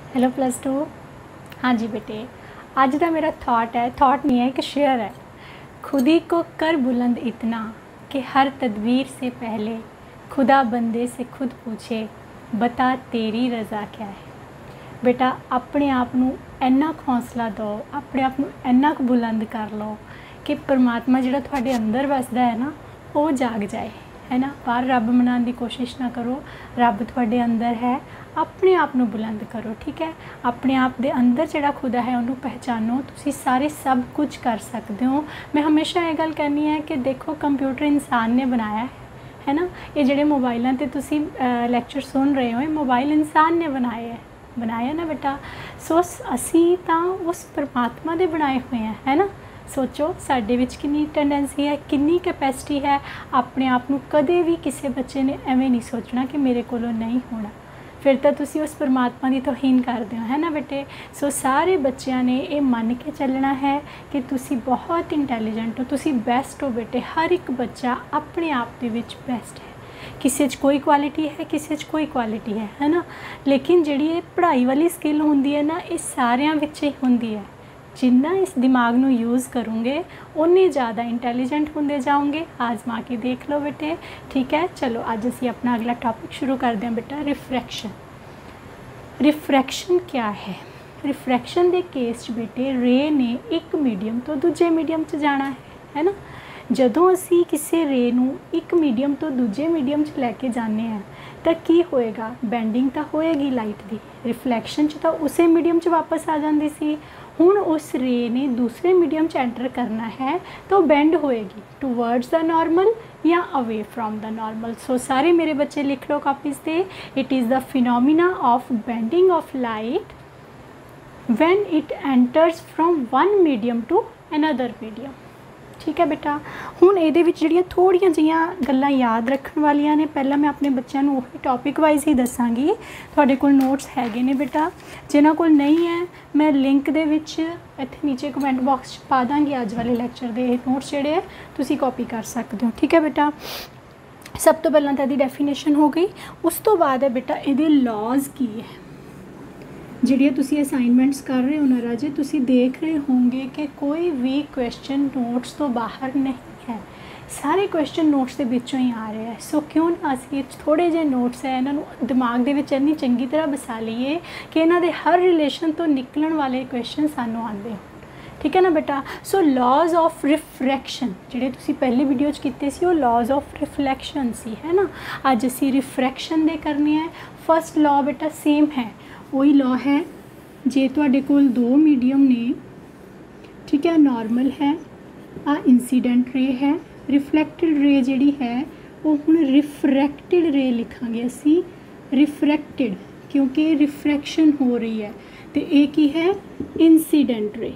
Hello plus two. हाँ जी बेटे, आज का मेरा थॉट है, थॉट नहीं है, एक शेयर है। खुद ही को कर बुलंद इतना कि हर तदबीर से पहले खुदा बंदे से खुद पूछे, बता तेरी रज़ा क्या है। बेटा अपने आप नू इन्ना हौसला दो, अपने आप नू इन्ना बुलंद कर लो कि परमात्मा जिहड़ा तुहाडे अंदर वसदा है ना, वो जाग जाए, है ना। बाहर रब मनाने की कोशिश ना करो, रब तुहाडे अंदर है। अपने आप नू बुलंद करो, ठीक है। अपने आप दे अंदर जिहड़ा खुदा है उन्होंने पहचानो, तुसी सारे सब कुछ कर सकते हो। मैं हमेशा ये गल कहनी है कि देखो कंप्यूटर इंसान ने बनाया है ना। ये जिहड़े मोबाइलों ते तुसी लैक्चर सुन रहे हो, ये मोबाइल इंसान ने बनाया ना बेटा। सो असी तां उस परमात्मा दे बनाए हुए हैं, है ना। सोचो साडे विच कितनी टेंडेंसी है, कितनी कैपेसिटी है। अपने आप नू कदे भी किसी बच्चे ने एवें नहीं सोचना कि मेरे कोलों नहीं होना, फिर तो तुसी उस परमात्मा की तौहीन करते हो, है ना बेटे। सो सारे बच्चों ने ये मन के चलना है कि तुसी बहुत इंटैलीजेंट हो, तुसी बेस्ट हो बेटे। हर एक बच्चा अपने आप दे विच बेस्ट है, किसी कोई क्वालिटी है, किसी कोई क्वालिटी है ना। लेकिन जिहड़ी ये पढ़ाई वाली स्किल होंदी है ना, ये सारियां विच ही होंदी है। जिन्ना इस दिमाग नू यूज़ करोगे उन्नी ज़्यादा इंटैलीजेंट होंदे जाओगे। आजमा के देख लो बेटे, ठीक है। चलो अज असी अपना अगला टॉपिक शुरू करते हैं बेटा, रिफ्रैक्शन। रिफ्रैक्शन क्या है? रिफ्रैक्शन के केस च बेटे रे ने एक मीडियम तो दूजे मीडियम च जाना है ना। जदों असी किसी रे नू एक मीडियम तो दूजे मीडियम च लैके जाने हैं तो की होएगा, बेंडिंग तो होएगी लाइट की। रिफ्लैक्शन च तो उस मीडियम च वापस आ जाती सी। हुण उस रे ने दूसरे मीडियम च एंटर करना है तो बेंड होएगी टूवर्ड्स द नॉर्मल या away from the normal. So सारे मेरे बच्चे लिख लो कापीज़ पे, it is the phenomena of bending of light when it enters from one medium to another medium, ठीक है बेटा। हुण इहदे विच जिहड़ियां थोड़ियां जिहियां गल्लां याद रखण वालियां ने, पहला मैं अपने बच्चों को उही टॉपिक वाइज ही दसांगी। तुहाडे कोल नोट्स हैगे ने बेटा, जिन्हां कोल नहीं है मैं लिंक दे विच इत्थे नीचे कमेंट बॉक्स च पा दांगी। अज वाले लैक्चर दे नोट्स जिहड़े है तुसीं कॉपी कर सकते हो, ठीक है बेटा। सब तो पहलां तां इहदी डेफिनेशन हो गई, उस तो बाद है बेटा इहदे लॉज की है। जिहड़ियां तुसी असाइनमेंट्स कर रहे हो ना राजे, तुसी देख रहे होंगे कि कोई भी क्वेश्चन नोट्स तो बाहर नहीं है, सारे क्वेश्चन नोट्स के विचों ही आ रहे हैं। सो क्यों ना असीं थोड़े जे नोट्स है इन्हों दिमाग दे विच इन्नी चंगी तरह बसा लीए कि इन्हां दे हर रिलेशन तो निकलण वाले क्वेश्चन सानूं आंदे हो, ठीक है ना बेटा। सो लॉज ऑफ रिफ्रैक्शन जिहड़े तुसी पहली वीडियो च कीते सी, वो लॉज ऑफ रिफ्लैक्शन सी, है ना। अज असीं रिफ्रैक्शन दे करने हैं। फर्स्ट लॉ बेटा सेम है, वही लॉ है। जे तुहाडे कोल दो मीडियम ने, ठीक है, नॉर्मल है, आ इंसीडेंट रे है, रिफ्लैक्टिड रे जिहड़ी है वो हुण रिफ्रैक्टिड रे लिखांगे असी। रिफ्रैक्टिड क्योंकि रिफ्रैक्शन हो रही है, तो ये की है, इंसीडेंट रे।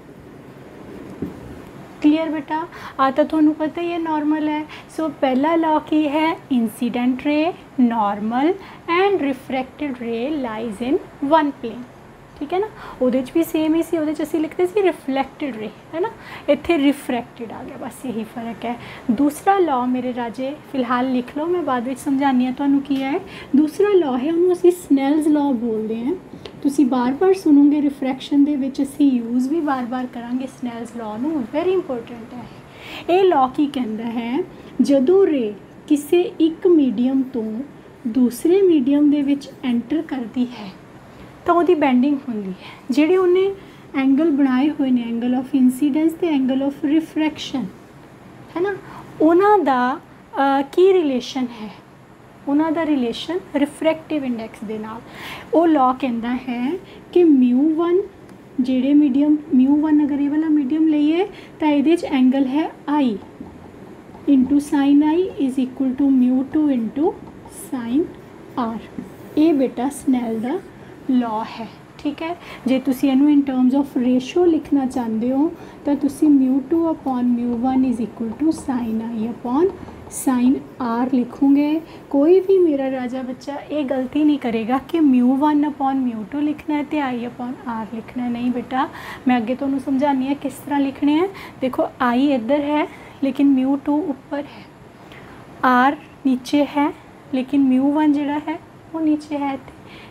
क्लियर बेटा, आ तो तुहानू पता ही है नॉर्मल है। सो पहला लॉ की है, incident ray, normal and refracted ray lies in one plane, ठीक है ना। उहदे च भी सेम ही सी, उहदे च असीं लिखते सी रिफ्लैक्टेड रे, है ना। इत्थे रिफ्रैक्टेड आ गया, बस यही फ़र्क है। दूसरा लॉ मेरे राजे फिलहाल लिख लो, मैं बाद में समझानी है तुहानू की है। दूसरा लॉ है, उन्होंने असीं स्नैल्स लॉ बोलते हैं। तुसी बार बार सुनोगे रिफ्रैक्शन दे विच, असीं यूज़ भी बार बार करांगे स्नैल्स लॉ नू, वेरी इंपॉर्टेंट है। ये लॉ की कहता है, जदों रे किसी एक मीडियम तो दूसरे मीडियम दे विच एंटर करती है तो वही बेंडिंग होंदी है। जिहड़े उन्हें एंगल बनाए हुए ने, एंगल ऑफ इंसीडेंस ते एंगल ऑफ रिफ्रैक्शन, है ना, उन्हां दा की रिलेशन है, उन्हां दा रिलेशन रिफ्रैक्टिव इंडेक्स दे नाल। वो लॉ कहता है कि μ1 जिहड़े मीडियम μ1 अगर ये वाला मीडियम लईए तो इहदे च एंगल है i into sine i is equal to μ2 into sine r. ये बेटा स्नैल दा लॉ है, ठीक है। जे तुसी इनू इन टर्म्स ऑफ रेशो लिखना चाहते हो तो तुसी μ2 upon μ1 is equal to sine i upon sine r लिखोगे। कोई भी मेरा राजा बच्चा ये गलती नहीं करेगा कि μ1 अपॉन μ2 लिखना है तो आई अपॉन आर लिखना है, नहीं बेटा। मैं अगे तुहानू समझानी है किस तरह लिखने हैं। देखो आई इधर है लेकिन μ2 ऊपर है, आर नीचे है लेकिन μ1 जिहड़ा है वो नीचे है।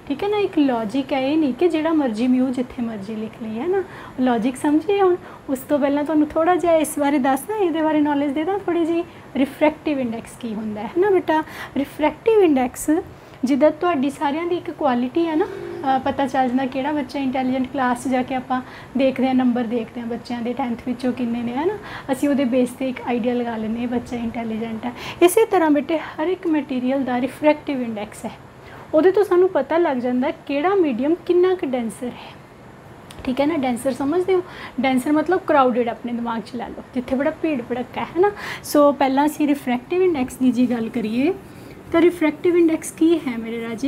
ठीक है ना। एक लॉजिक है, ये नहीं कि जिहड़ा मर्जी म्यू जिथे मर्जी लिख ली है ना, लॉजिक समझिए। हुण उस तो पहलां तुहानूं थोड़ा जिहा इस बारे दसदा, इहदे बारे नॉलेज दे दां थोड़ी जी। रिफ्रैक्टिव इंडैक्स की हुंदा है ना बेटा। रिफ्रैक्टिव इंडैक्स जिद्दां तुहाडी सारिਆਂ ਦੀ एक क्वालिटी है ना, पता चल जाता किहड़ा बच्चा इंटैलीजेंट क्लास जाके आपां देखते हैं, नंबर देखते हैं बच्चों के 10th विचों किन्ने ने है ना, असीं उहदे बेस ते एक आइडिया लगा लैंदे बच्चा इंटैलीजेंट है। इस तरह बेटे हर एक मटीरियल का रिफ्रैक्टिव इंडैक्स है, उहदे तो सानूं पता लग जाता किहड़ा मीडियम कितना क डेंसर है। ठीक है ना। डेंसर समझते हो, डेंसर मतलब क्राउडेड, अपने दिमाग च ला लो जिथे बड़ा भीड़ भड़का है ना। सो पहला असीं रिफ्रैक्टिव इंडैक्स की जी गल करिए तो रिफ्रैक्टिव इंडैक्स की है मेरे राजे,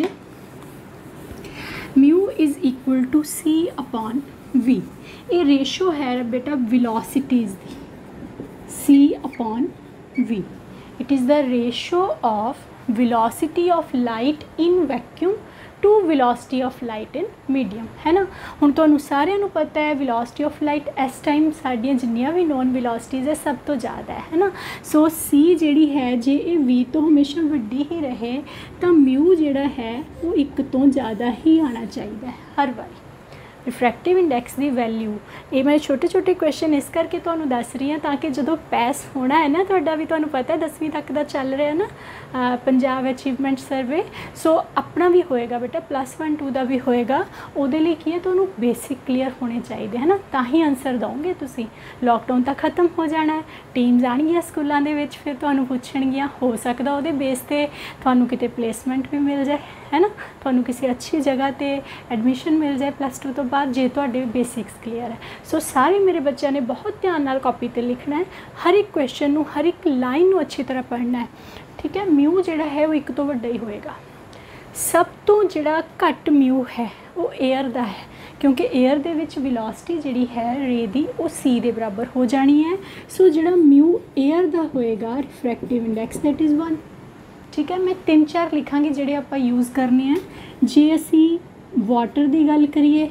mu is equal to c upon v. ये रेशो है बेटा वेलोसिटीज़ दी, c upon v. It is the ratio of velocity of light in vacuum to velocity of light in medium, है ना। हुण तुहानूं सारिਆਂ ਨੂੰ पता है वेलोसिटी ऑफ लाइट इस टाइम साडियां जिन्नियां भी नॉन वेलोसिटीज़ है सब तो ज़्यादा है ना। सो सी जिहड़ी है जे ये वी तो हमेशा वड्डी ही रहे तो म्यू जिहड़ा है वो 1 तो ज़्यादा ही आना चाहिए हर बार। रिफ्रैक्टिव इंडैक्स की वैल्यू ये मैं छोटे छोटे क्वेश्चन इस करके तुहानूं दस रही हाँ ताकि जो पास होना है ना तुहाडा भी तुहानूं पता है 10वीं तक का चल रहा है ना पंजाब अचीवमेंट सर्वे। सो अपना भी होएगा बेटा +1 2 का भी होएगा, उहदे लई की है तुहानूं बेसिक क्लीयर होने चाहिए है ना, तां ही आंसर दोगे तुसीं। लॉकडाउन तो खत्म हो जाना है, टीम्स आउणगियां स्कूलों के विच, फिर तुहानूं पुछणगियां, हो सकदा उहदे बेस ते तुहानूं किते प्लेसमेंट भी मिल जाए है ना, तुहानूं किसी अच्छी जगह ते एडमिशन मिल जाए +2 तो बाद जे तुहाडे बेसिक्स क्लीयर है। सो सारे मेरे बच्चों ने बहुत ध्यान नाल कॉपी ते लिखना है, हर एक क्वेश्चन नूं हर एक लाइन नूं अच्छी तरह पढ़ना है। ठीक है। म्यू जिहड़ा है वो 1 तो वड्डा ही होएगा। सब तो जिहड़ा घट म्यू है वो एयर दा है, क्योंकि एयर दे विच वेलोसिटी जिहड़ी है रे दी वो सी दे बराबर हो जानी है। सो जिहड़ा म्यू एयर दा होएगा रिफ्रैक्टिव इंडैक्स दैट इज़ 1। ठीक है। मैं 3-4 लिखांगी जिहड़े आपां यूज़ करने हैं। जे असी वाटर की गल करिए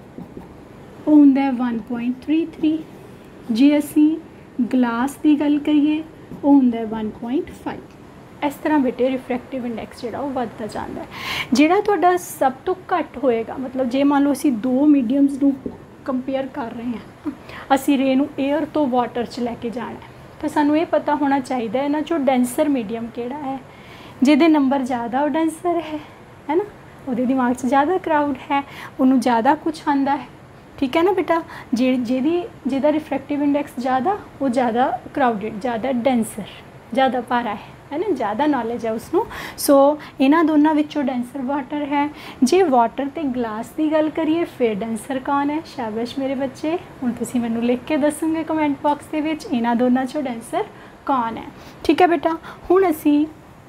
वो हुंदा है 1.33, जे असी ग्लास की गल करिए वो हुंदा है 1.5। इस तरह बेटे रिफ्रैक्टिव इंडैक्स जिहड़ा वो वधदा जांदा है। जिहड़ा तुहाडा सब तो घट होएगा, मतलब जे मान लो असी 2 मीडियम्स नूं कंपेयर कर रहे हैं, असी रे नूं एयर तो वाटर च लैके जाना है, तो सानूं ये पता होना चाहिए इन्हां चों डेंसर मीडियम किहड़ा है, जिहदे नंबर ज़्यादा वो डेंसर है ना, उहदे दिमाग च ज़्यादा क्राउड है, उन्होंने ज़्यादा कुछ आंदा है। ठीक है ना बेटा। जिहदा रिफ्रैक्टिव इंडैक्स ज़्यादा वो ज़्यादा क्राउडेड, ज़्यादा डेंसर, ज़्यादा भारा है ना, ज़्यादा नॉलेज है उसनों। सो इन्हां दोनों विचों डेंसर वाटर है। जे वाटर ते ग्लास की गल करिए फिर डेंसर कौन है? शाबाश मेरे बच्चे, हुण तुसीं मैनूं लिख के दसोगे कमेंट बॉक्स दे विच इन्हां दोनों चों डेंसर कौन है। ठीक है बेटा। हुण असीं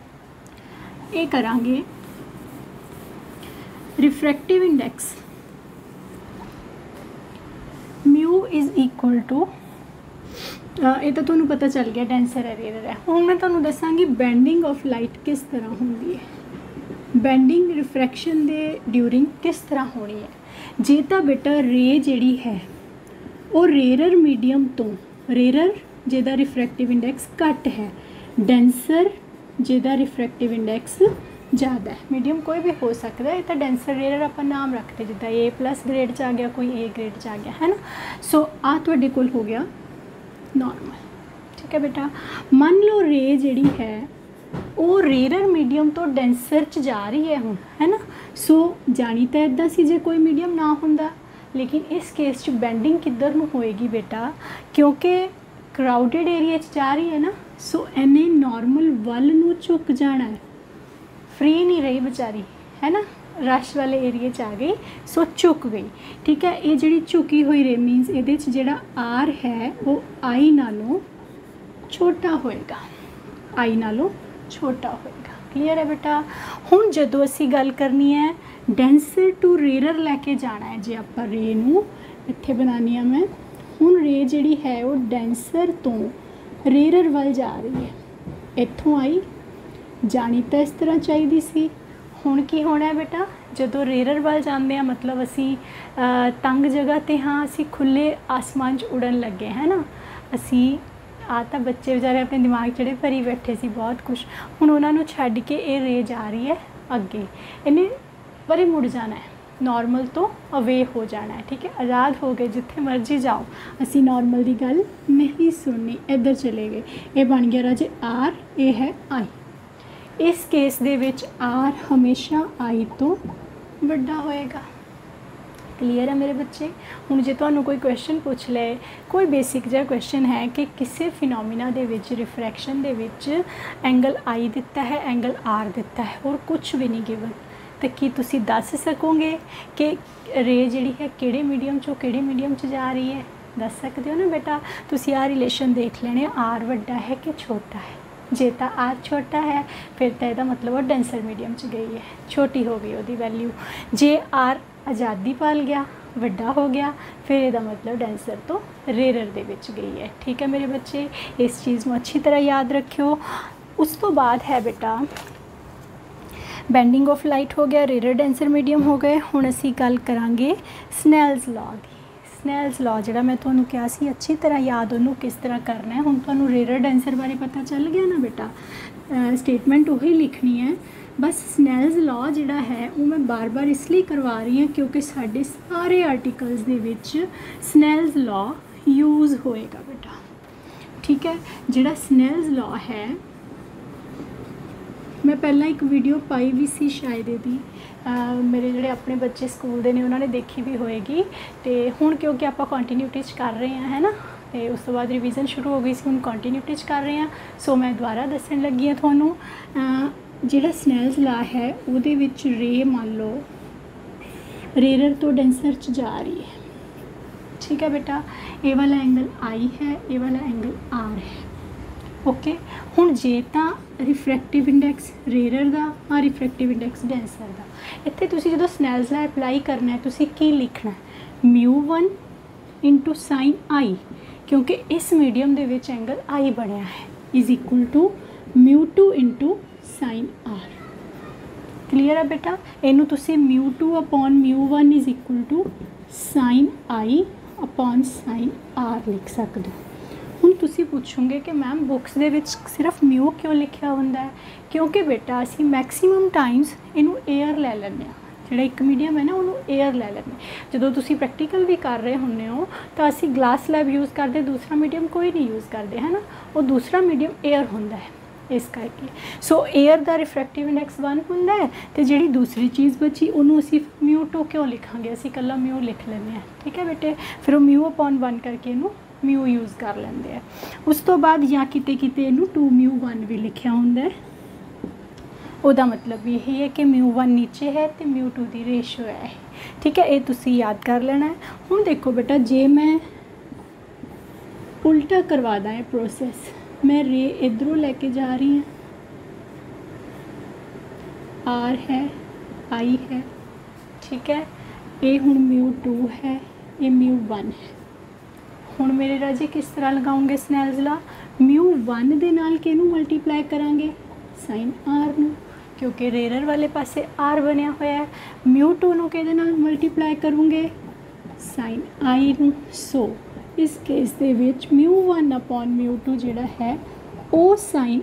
ये करांगे refractive index mu is equal to, ये तो तुहानूं पता चल गया डेंसर है रेयर है। हुण मैं तुहानूं दसांगी बेंडिंग ऑफ लाइट किस तरह होंदी है, बेंडिंग रिफ्रैक्शन दे ड्यूरिंग किस तरह होनी है। जे तां बेटा रे जिहड़ी है वो रेयर मीडियम तो, रेयर जिहदा रिफ्रैक्टिव इंडैक्स घट है, डेंसर जिहदा रिफ्रैक्टिव इंडैक्स ज़्यादा है। मीडियम कोई भी हो सकता है, तो डेंसर रेयर आप नाम रखते जिदा A+ ग्रेड च आ गया, कोई A ग्रेड च आ गया है ना। सो आ तुहाडे कोल हो गया नॉर्मल। ठीक है बेटा। मान लो रे जिहड़ी है वो रेयर मीडियम तो डेंसर च जा रही है हुण, है ना। सो जानी तो इदां सी जे कोई मीडियम ना हुंदा, लेकिन इस केस च बेंडिंग किधर नूं होएगी बेटा, क्योंकि क्राउडेड एरिया च जा रही है ना, सो इन्हें नॉर्मल वल नूं झुक जाना है, फ्री नहीं रही बेचारी है ना, रश वाले एरिए च आ गई, सो झुक गई। ठीक है। ये जिहड़ी झुकी हुई रे मीनस ये जिहड़ा आर है वो आई नालों छोटा होएगा, आई नालों छोटा होएगा। क्लीयर है बेटा। हुण जदों असी गल करनी है डेंसर टू रेयर लैके जाना है, जे आपां रे नूं इत्थे बनानी है मैं, हुण रे जिहड़ी है वो डेंसर तो रेयर वल जा रही है, इत्थों आई जानी तो इस तरह चाहिए सी। हुण की होना है बेटा, जदों रेयर वल जाते हैं मतलब असी तंग जगह ते हाँ, असी खुले आसमान च उड़न लगे है ना, असी आ तो बच्चे बेचारे अपने दिमाग ਜਿਹੜੇ भरी बैठे सी बहुत कुछ, हुण उन्होंने छड्ड के ये रे जा रही है अगे, इन्हें परे मुड़ जाना है, नॉर्मल तो अवे हो जाना है। ठीक है, आज़ाद हो गए, जिथे मर्जी जाओ, असी नॉर्मल की गल नहीं सुननी, इधर चले गए। ये बन गया राजे आर, ये है आई। इस केस दे विच आर हमेशा आई तो वड्डा होएगा। क्लीयर है मेरे बच्चे। हुण जे तुहानूं कोई क्वेश्चन पूछ ले, कोई बेसिक जिहा क्वेश्चन है कि किसी फिनोमिना दे विच रिफ्रैक्शन दे विच एंगल आई दिता है, एंगल आर दिता है और कुछ भी नहीं गिवन, तो की तुसी दस सकोगे कि रे जिहड़ी है किहड़े मीडियम चों किहड़े मीडियम च जा रही है? दस सकते हो ना बेटा। तुसी आ रिलेशन देख लेने, आर वड्डा है कि छोटा है। जे तो आर छोटा है फिर तो यदा मतलब वो डेंसर मीडियम च गई है, छोटी हो गई उसकी वैल्यू। जे आर आज़ादी पाल गया, वड्डा हो गया, फिर यदा मतलब डेंसर तो रेरर दे विच गई है। ठीक है मेरे बच्चे, इस चीज़ में अच्छी तरह याद रखियो। उस तो बाद है बेटा बैंडिंग ऑफ लाइट हो गया, रेरर डेंसर मीडियम हो गए। हुण असीं गल करांगे स्नैल्स लॉ दी। स्नैल्स लॉ जिहड़ा मैं तुहानूं कहा सी अच्छी तरह याद उन्होंने किस तरह करना है। हुण तुहानूं रेरर डेंसर बारे पता चल गया ना बेटा। स्टेटमेंट वही लिखनी है, बस स्नैल्स लॉ जिहड़ा है वो मैं बार बार इसलिए करवा रही हूँ क्योंकि साढ़े सारे आर्टिकल्स दे विच स्नैल्स लॉ यूज़ होएगा बेटा। ठीक है, जिहड़ा स्नैल्स लॉ है मैं पहला एक वीडियो पाई भी सी शायद यदि मेरे जोड़े अपने बच्चे स्कूल के ने उन्होंने देखी भी होएगी। तो हुण क्योंकि आप कंटिन्यूटी कर रहे हैं है ना, तो उस तो बाद रिवीजन शुरू हो गई सी, हुण कंटिन्यूटी कर रहे हैं। सो मैं दोबारा दसन लगी हाँ तुहानूं जिहड़ा स्नैल्स लॉ है उहदे विच रे मान लो रेरर तो डेंसर च जा रही है। ठीक है बेटा, ये वाला एंगल आई है, ये वाला एंगल आर है। ओके, हुण जे तां रिफ्रैक्टिव इंडैक्स रेरर दा और रिफ्रैक्टिव इंडैक्स डेंसर दा, इत्थे तुसीं जदों स्नैल्स लॉ अप्लाई करना है तुसीं की लिखना है μ1 इंटू साइन आई, क्योंकि इस मीडियम दे विच एंगल आई बनया है, is equal to μ2 into sine r. Clear है बेटा, इनू तुसीं μ2 upon μ1 is equal to sine i upon sine r लिख सकते हो। हुण तुसीं पूछोगे कि मैम बुक्स दे विच सिर्फ म्यू क्यों लिखिया हुंदा है? क्योंकि बेटा असीं मैक्सीमम टाइम्स इनू एयर लै लैंदे आ, जिहड़ा एक मीडियम है ना उन्होंने एयर लै लैंदे। जदों तुसीं प्रैक्टिकल भी कर रहे हुंदे हो तो असीं ग्लास लैब यूज़ करते, दूसरा मीडियम कोई नहीं यूज़ करते है ना, वो दूसरा मीडियम एयर हुंदा है इस करके। सो एयर का रिफ्रैक्टिव इंडैक्स 1 हुंदा है तो जिहड़ी दूसरी चीज़ बची उन्होंने असीं μ2 क्यों लिखांगे, असीं कल्ला म्यू लिख लैंदे आ। ठीक है बेटे, फिर वो म्यू अपॉन 1 करके इनू म्यू यूज़ कर लेंगे हैं। उस तो बाद या किते किते इनू 2μ1 भी लिखा होंगे है, उहदा मतलब यही है कि μ1 नीचे है तो μ2 की रेशो है। ठीक है, ये तुसी याद कर लेना है। हुण देखो बेटा, जे मैं उल्टा करवा दा है प्रोसेस, मैं रे इधरों लेके जा रही हूँ, आर है आई है। ठीक है, ये हुण μ2 है, ये μ1 है। हुण मेरे राजे किस तरह लगाओगे स्नैल्स लॉ? μ1 दे नाल किहनूं मल्टीप्लाई करांगे? साइन आर नूं, क्योंकि रेरर वाले पासे आर बनया होया है। μ2 नूं किहदे नाल मल्टीप्लाई करूँगे? साइन आई नूं। सो इस केस दे विच μ1 अपॉन μ2 जिहड़ा है वो sine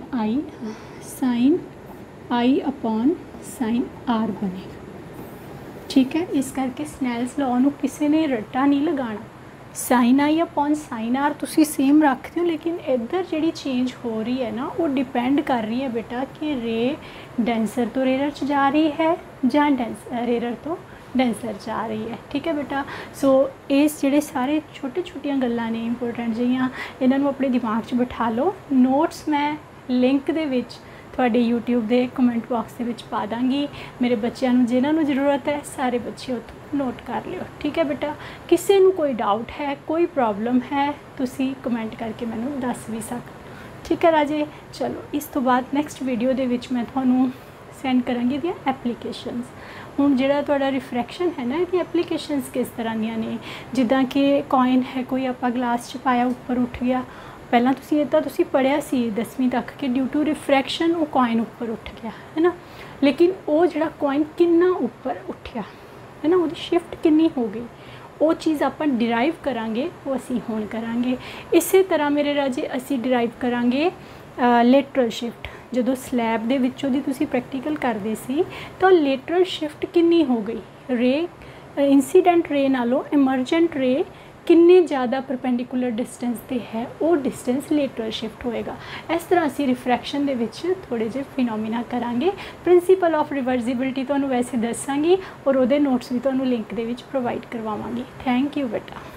i upon sine r बनेगा। ठीक है, इस करके स्नैल्स लॉ नूं किसी ने रट्टा नहीं लगाना। Sine i upon sine r तुसी सेम रखते हो, लेकिन इधर जिहड़ी चेंज हो रही है ना वो डिपेंड कर रही है बेटा कि रे डेंसर तो रेरर च जा रही है ਜਾਂ रेरर तो डेंसर जा रही है। ठीक है बेटा, सो इस जिहड़े सारे छोटे छोटियां गल्लां ने इंपोर्टेंट जिहियां, इन्हां नूं अपने दिमाग 'च बिठा लो। नोट्स मैं लिंक दे विच तुहाडे यूट्यूब के कमेंट बॉक्स के पा दांगी। मेरे बच्चों को जिन्होंने जरूरत है सारे बच्चे उत्थों नोट कर लियो। ठीक है बेटा, किसी को कोई डाउट है, कोई प्रॉब्लम है, तुसी कमेंट करके मैनू दस भी सक। ठीक है राजे, चलो इस तो बाद नैक्सट वीडियो दे विच मैं तुहानू सेंड करांगी दी एप्लीकेशनस। हुण जिहड़ा तुहाडा रिफ्रैक्शन है ना, ये एप्लीकेशनस किस तरह दियां ने, जिद्दां कि कॉइन है, कोई आपां ग्लास च पाया उपर उठ गया। पहला तुसी इदा तुसी पढ़िया सी 10वीं तक कि ड्यू टू रिफ्रैक्शन वो कॉइन उपर उठ गया है ना, लेकिन वो जिहड़ा कॉइन कितना उपर उठिया है ना, उसकी शिफ्ट कितनी हो गई, वो चीज़ अपन डिराइव करांगे, वो असी हुण करांगे। इस तरह मेरे राजे असी डिराइव करांगे लेटरल शिफ्ट। ਜਦੋਂ ਸਲੈਬ ਦੇ ਵਿੱਚੋਂ ਦੀ ਤੁਸੀਂ ਪ੍ਰੈਕਟੀਕਲ ਕਰਦੇ ਸੀ ਤਾਂ ਲੇਟਰਲ ਸ਼ਿਫਟ ਕਿੰਨੀ ਹੋ ਗਈ, ਰੇ ਇੰਸੀਡੈਂਟ ਰੇ ਨਾਲੋਂ ਇਮਰਜੈਂਟ ਰੇ ਕਿੰਨੇ ज़्यादा परपेंडिकुलर डिस्टेंस ਤੇ ਹੈ, ਉਹ डिस्टेंस लेटरल शिफ्ट ਹੋਏਗਾ। ਇਸ ਤਰ੍ਹਾਂ ਅਸੀਂ ਰਿਫਰੈਕਸ਼ਨ ਦੇ ਵਿੱਚ ਥੋੜੇ ਜਿਹੇ ਫਿਨੋਮੀਨਾ ਕਰਾਂਗੇ। ਪ੍ਰਿੰਸੀਪਲ ਆਫ ਰਿਵਰਸਿਬਿਲਿਟੀ ਤੁਹਾਨੂੰ ਵੈਸੇ ਦੱਸਾਂਗੀ ਔਰ ਉਹਦੇ ਨੋਟਸ ਵੀ ਤੁਹਾਨੂੰ ਲਿੰਕ ਦੇ ਵਿੱਚ ਪ੍ਰੋਵਾਈਡ ਕਰਵਾਵਾਂਗੀ। ਥੈਂਕ ਯੂ ਬੇਟਾ।